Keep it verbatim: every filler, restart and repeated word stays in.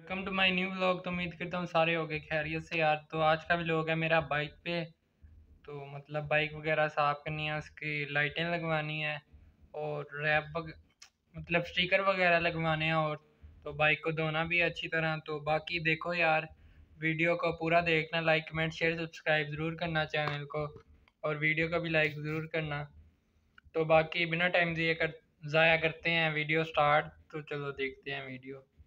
Welcome to my new vlog. तो उम्मीद करता हूँ सारे हो गए खैरियत से यार। तो आज का व्लॉग है मेरा बाइक पे। तो मतलब बाइक वगैरह साफ़ करनी है, उसकी लाइटें लगवानी है और रैप वग... मतलब स्टिकर वगैरह लगवाने हैं। और तो बाइक को धोना भी है अच्छी तरह। तो बाकी देखो यार, वीडियो को पूरा देखना, लाइक कमेंट शेयर सब्सक्राइब ज़रूर करना चैनल को, और वीडियो को भी लाइक ज़रूर करना। तो बाकी बिना टाइम दिए कर ज़ाया करते हैं वीडियो स्टार्ट। तो चलो देखते हैं वीडियो।